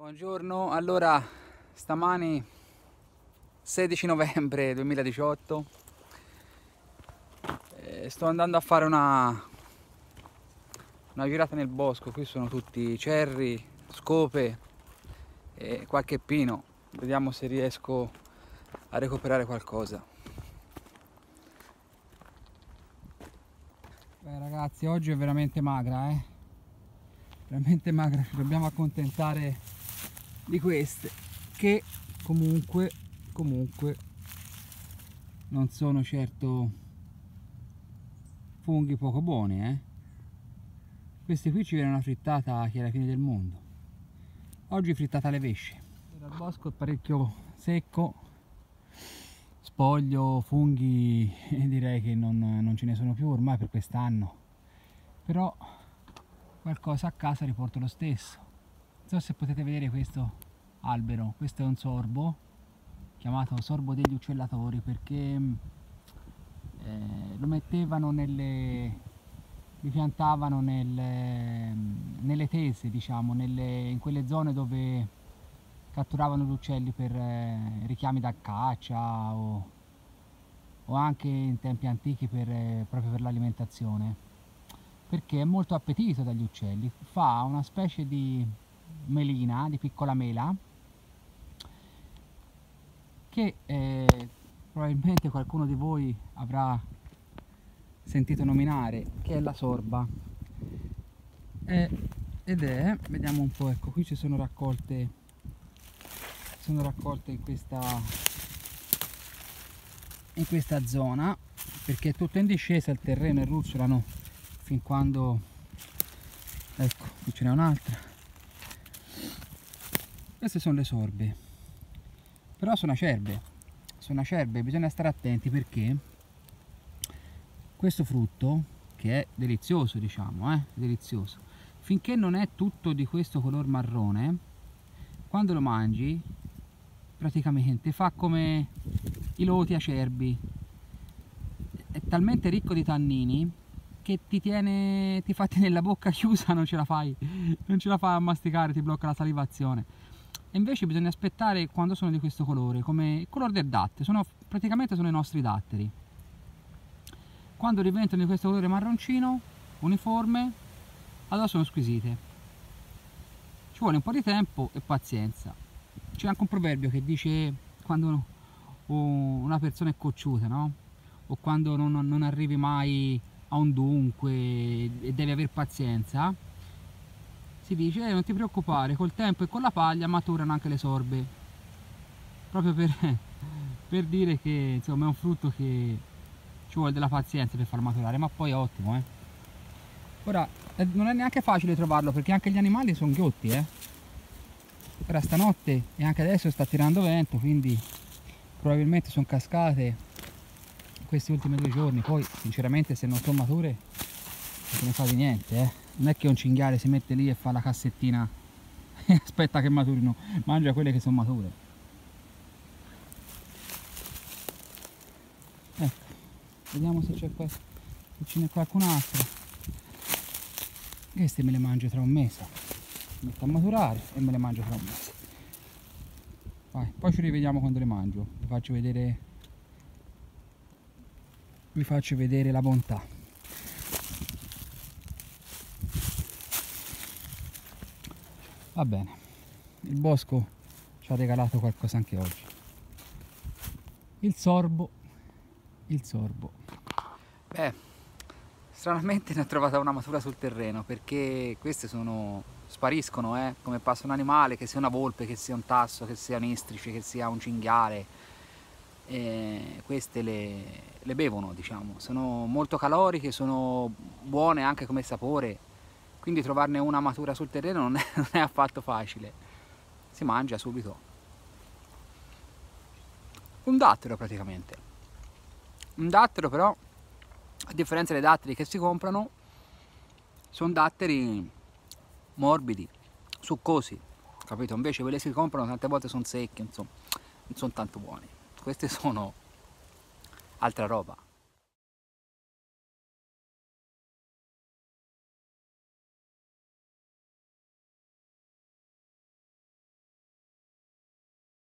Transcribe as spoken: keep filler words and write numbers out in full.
Buongiorno, allora stamani sedici novembre duemiladiciotto eh, sto andando a fare una, una girata nel bosco. Qui sono tutti cerri, scope e qualche pino. Vediamo se riesco a recuperare qualcosa. Beh ragazzi, oggi è veramente magra, eh? Veramente magra, ci dobbiamo accontentare di queste che comunque comunque non sono certo funghi poco buoni, eh? Questi qui ci viene una frittata che è la fine del mondo. Oggi frittata alle vesce. Il bosco è parecchio secco, spoglio, funghi direi che non, non ce ne sono più ormai per quest'anno, però qualcosa a casa riporto lo stesso. Non so se potete vedere questo albero, questo è un sorbo chiamato sorbo degli uccellatori perché eh, lo mettevano nelle, li piantavano nelle, nelle tese, diciamo, nelle, in quelle zone dove catturavano gli uccelli per eh, richiami da caccia o, o anche in tempi antichi per, eh, proprio per l'alimentazione, perché è molto appetito dagli uccelli, fa una specie di melina, di piccola mela, che eh, probabilmente qualcuno di voi avrà sentito nominare, che è la sorba. È, ed è, vediamo un po', ecco, qui ci sono raccolte, sono raccolte in questa, in questa zona, perché è tutto in discesa il terreno e ruzzolano fin quando, ecco, qui ce n'è un'altra. Queste sono le sorbe, però sono acerbe, sono acerbe, bisogna stare attenti perché questo frutto, che è delizioso, diciamo, eh, delizioso, finché non è tutto di questo color marrone, quando lo mangi praticamente fa come i loti acerbi, è talmente ricco di tannini che ti tiene, ti fa tenere la bocca chiusa, non ce la fai, non ce la fai a masticare, ti blocca la salivazione. E invece bisogna aspettare quando sono di questo colore, come il colore del dattero, sono, praticamente sono i nostri datteri. Quando diventano di questo colore marroncino, uniforme, allora sono squisite. Ci vuole un po' di tempo e pazienza. C'è anche un proverbio che dice quando una persona è cocciuta, no? O quando non, non arrivi mai a un dunque e devi avere pazienza, si dice eh, non ti preoccupare, col tempo e con la paglia maturano anche le sorbe, proprio per, per dire che insomma è un frutto che ci vuole della pazienza per far maturare, ma poi è ottimo, eh. Ora eh, non è neanche facile trovarlo perché anche gli animali sono ghiotti, eh. Ora stanotte e anche adesso sta tirando vento, quindi probabilmente sono cascate questi ultimi due giorni. Poi sinceramente se non sono mature non se ne fa di niente, eh. Non è che un cinghiale si mette lì e fa la cassettina e aspetta che maturino, mangia quelle che sono mature. Ecco, vediamo se c'è qua, se ce n'è qualcun altro. Queste me le mangio tra un mese, le metto a maturare e me le mangio tra un mese. Vai, poi ci rivediamo quando le mangio, vi faccio vedere, vi faccio vedere la bontà. Va bene, il bosco ci ha regalato qualcosa anche oggi. Il sorbo, il sorbo. Beh, stranamente ne ho trovata una matura sul terreno perché queste sono, spariscono, eh, come passa un animale, che sia una volpe, che sia un tasso, che sia un istrice, che sia un cinghiale. E queste le, le bevono, diciamo, sono molto caloriche, sono buone anche come sapore. Quindi trovarne una matura sul terreno non è, non è affatto facile, si mangia subito. Un dattero praticamente, un dattero però, a differenza dei datteri che si comprano, sono datteri morbidi, succosi, capito? Invece quelli che si comprano tante volte sono secchi, insomma, non sono tanto buoni. Queste sono altra roba.